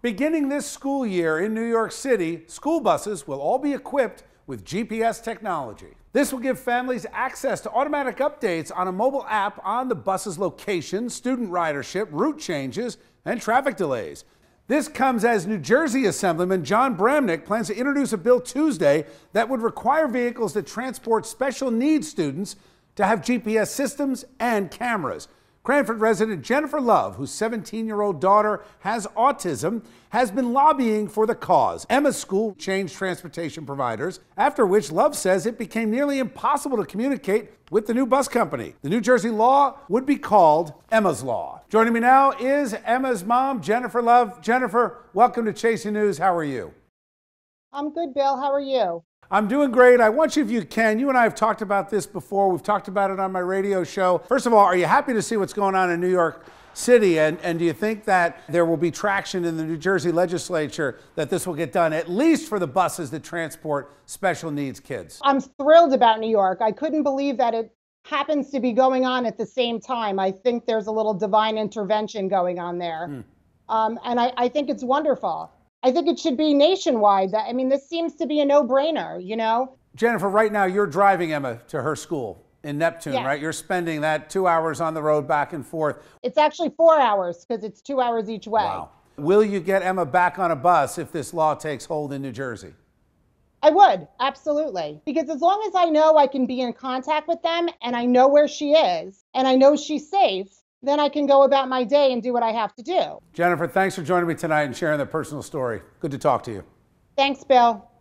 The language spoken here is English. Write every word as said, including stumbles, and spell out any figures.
Beginning this school year in New York City, school buses will all be equipped with G P S technology. This will give families access to automatic updates on a mobile app on the bus's location, student ridership, route changes, and traffic delays. This comes as New Jersey Assemblyman John Bramnick plans to introduce a bill Tuesday that would require vehicles that transport special needs students to have G P S systems and cameras. Cranford resident Jennifer Love, whose seventeen-year-old daughter has autism, has been lobbying for the cause. Emma's school changed transportation providers, after which Love says it became nearly impossible to communicate with the new bus company. The New Jersey law would be called Emma's Law. Joining me now is Emma's mom, Jennifer Love. Jennifer, welcome to Chasing News. How are you? I'm good, Bill. How are you? I'm doing great. I want you, if you can, you and I have talked about this before. We've talked about it on my radio show. First of all, are you happy to see what's going on in New York City? And, and do you think that there will be traction in the New Jersey legislature that this will get done, at least for the buses that transport special needs kids? I'm thrilled about New York. I couldn't believe that it happens to be going on at the same time. I think there's a little divine intervention going on there. Hmm. Um, and I, I think it's wonderful. I think it should be nationwide. I mean, this seems to be a no-brainer, you know? Jennifer, right now you're driving Emma to her school in Neptune, Yeah. right? You're spending that two hours on the road back and forth. It's actually four hours because it's two hours each way. Wow. Will you get Emma back on a bus if this law takes hold in New Jersey? I would, absolutely. Because as long as I know I can be in contact with them and I know where she is and I know she's safe, then I can go about my day and do what I have to do. Jennifer, thanks for joining me tonight and sharing that personal story. Good to talk to you. Thanks, Bill.